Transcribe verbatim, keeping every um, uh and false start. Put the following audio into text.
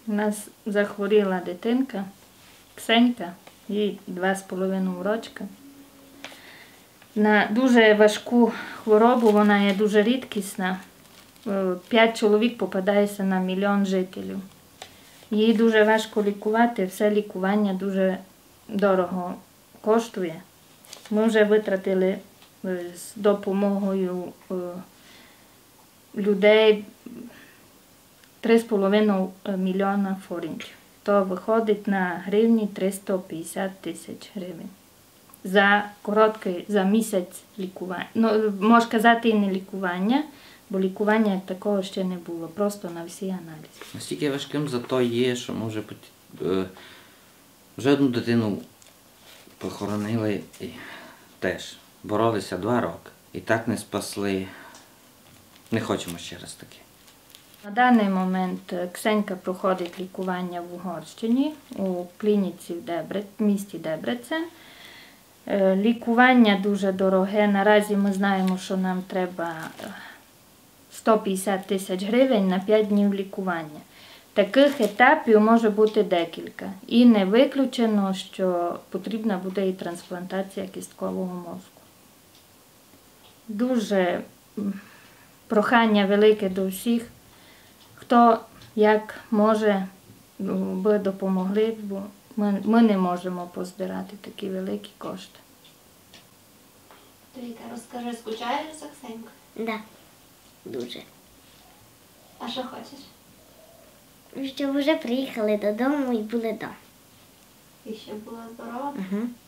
У нас захворіла дитинка, Ксенька, їй два з половиною рочка. На дуже важку хворобу, вона є дуже рідкісна. П'ять чоловік попадається на мільйон жителів. Її дуже важко лікувати, все лікування дуже дорого коштує. Ми вже витратили з допомогою людей три з половиною мільйона форинтів. То виходить на гривні триста п'ятдесят тисяч гривень. За короткий, за місяць лікування. Ну, можна казати і не лікування, бо лікування як такого ще не було, просто на всі аналізи. Настільки важким зато є, що ми вже, е, вже одну дитину похоронили і теж боролися два роки. І так не спасли. Не хочемо ще раз таке. На даний момент Ксенька проходить лікування в Угорщині, у клініці в Дебре, місті Дебрецен. Лікування дуже дороге. Наразі ми знаємо, що нам треба сто п'ятдесят тисяч гривень на п'ять днів лікування. Таких етапів може бути декілька. І не виключено, що потрібна буде і трансплантація кісткового мозку. Дуже прохання велике до всіх, хто як може, би допомогли, бо ми, ми не можемо позбирати такі великі кошти. Віка, розкажи, скучаєш за Ксенькою? Да, дуже. А що хочеш? Щоб вже приїхали додому і були вдома. І щоб була здорова? Угу.